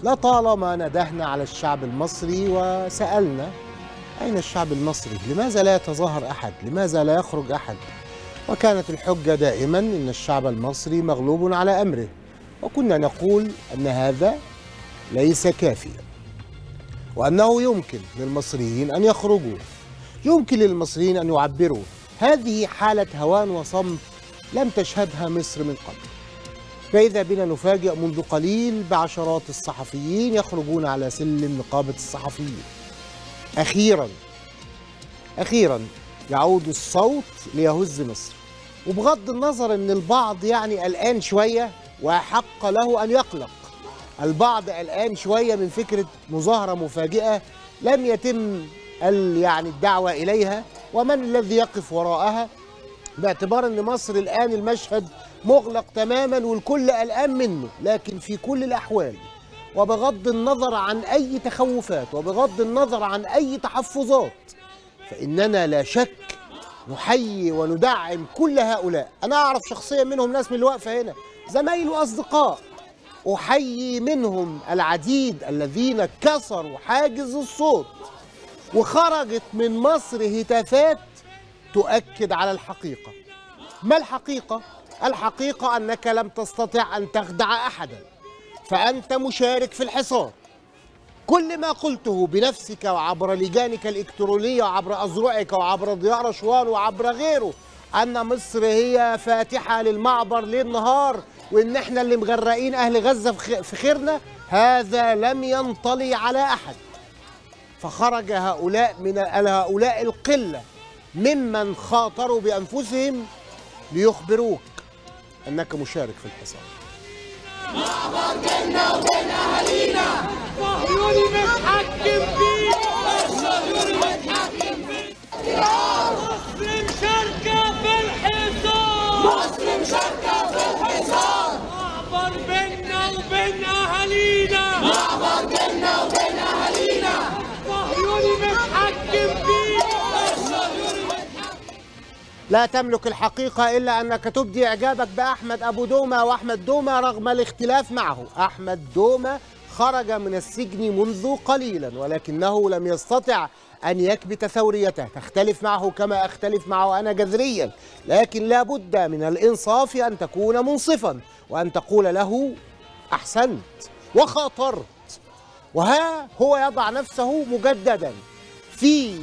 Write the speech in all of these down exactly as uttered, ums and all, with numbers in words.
لطالما ندهنا على الشعب المصري وسألنا: أين الشعب المصري؟ لماذا لا يتظاهر أحد؟ لماذا لا يخرج أحد؟ وكانت الحجة دائما إن الشعب المصري مغلوب على أمره، وكنا نقول أن هذا ليس كافيا، وأنه يمكن للمصريين أن يخرجوا، يمكن للمصريين أن يعبروا. هذه حالة هوان وصمت لم تشهدها مصر من قبل. فإذا بنا نفاجأ منذ قليل بعشرات الصحفيين يخرجون على سلم نقابة الصحفيين. أخيرا أخيرا يعود الصوت ليهز مصر، وبغض النظر أن البعض يعني قلقان شوية وحق له أن يقلق. البعض قلقان شوية من فكرة مظاهرة مفاجئة لم يتم يعني الدعوة إليها، ومن الذي يقف وراءها، باعتبار أن مصر الآن المشهد مغلق تماما والكل قلقان منه. لكن في كل الأحوال وبغض النظر عن أي تخوفات وبغض النظر عن أي تحفظات، فإننا لا شك نحيي وندعم كل هؤلاء. أنا أعرف شخصيا منهم ناس من اللي واقفة هنا زمايل وأصدقاء، أحيي منهم العديد الذين كسروا حاجز الصوت وخرجت من مصر هتافات تؤكد على الحقيقة. ما الحقيقة؟ الحقيقة أنك لم تستطع أن تخدع أحدا، فأنت مشارك في الحصار. كل ما قلته بنفسك وعبر لجانك الإلكترونية وعبر أذرعك وعبر ضياء رشوان وعبر غيره أن مصر هي فاتحة للمعبر ليل نهار وإن إحنا اللي مغرقين أهل غزة في خيرنا، هذا لم ينطلي على أحد. فخرج هؤلاء من هؤلاء القلة ممن خاطروا بأنفسهم ليخبروك أنك مشارك في الحصار. معبر بيننا وبين أهالينا، صهيوني متحكم فيه، صهيوني متحكم فيه. مصر مشاركة في الحصار، مصر مشاركة في الحصار. معبر بيننا وبين أهالينا، معبر بيننا وبين أهالينا، صهيوني متحكم فيه، صهيوني متحكم. لا تملك الحقيقة إلا أنك تبدي إعجابك بأحمد أبو دومة وأحمد دومة رغم الاختلاف معه. أحمد دومة خرج من السجن منذ قليلا ولكنه لم يستطع أن يكبت ثوريته. تختلف معه كما أختلف معه أنا جذريا، لكن لا بد من الإنصاف أن تكون منصفا وأن تقول له: أحسنت وخاطرت. وها هو يضع نفسه مجددا في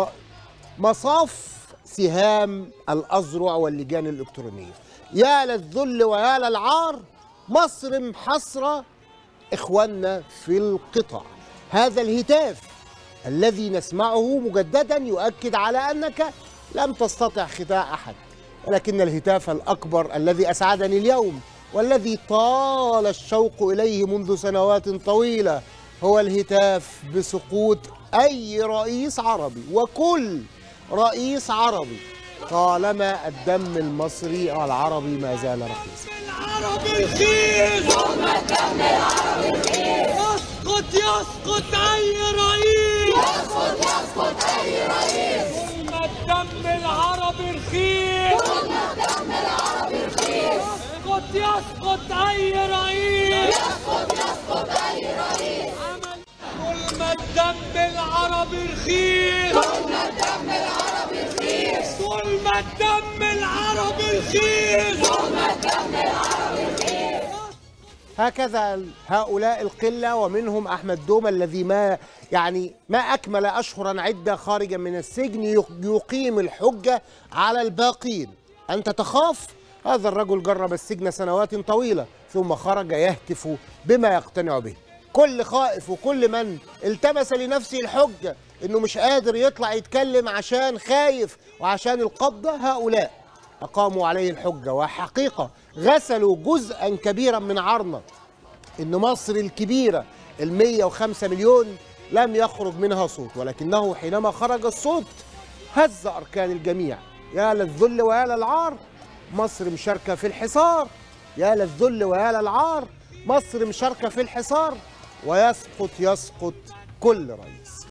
مصاف سهام الأذرع واللجان الإلكترونية. يا للذل ويا للعار، مصر محصرة إخواننا في القطاع. هذا الهتاف الذي نسمعه مجددا يؤكد على أنك لم تستطع خداع أحد، ولكن الهتاف الأكبر الذي أسعدني اليوم والذي طال الشوق إليه منذ سنوات طويلة هو الهتاف بسقوط أي رئيس عربي وكل رئيس عربي طالما الدم المصري والعربي ما زال رخيصا. العربي رخيص، ثم الدم العربي رخيص. يسقط يسقط أي رئيس، يسقط يسقط أي رئيس. ثم الدم العربي رخيص، ثم الدم العربي رخيص. يسقط يسقط أي رئيس، يسقط يسقط أي رئيس. ثم الدم العربي رخيص، ثم الدم العربي رخيص. ثم الدم العربي رخيص، ثم الدم العربي رخيص. هكذا هؤلاء القلة ومنهم أحمد دومة الذي ما يعني ما أكمل أشهرا عدة خارجا من السجن يقيم الحجة على الباقين. أنت تخاف؟ هذا الرجل جرب السجن سنوات طويلة ثم خرج يهتف بما يقتنع به. كل خائف وكل من التمس لنفسه الحجة إنه مش قادر يطلع يتكلم عشان خايف وعشان القبضة، هؤلاء أقاموا عليه الحجة وحقيقة غسلوا جزءا كبيرا من عرنا. إن مصر الكبيرة المية وخمسة مليون لم يخرج منها صوت، ولكنه حينما خرج الصوت هز أركان الجميع. يا للذل ويا للعار، مصر مشاركة في الحصار. يا للذل ويا للعار، مصر مشاركة في الحصار. ويسقط يسقط كل رئيس.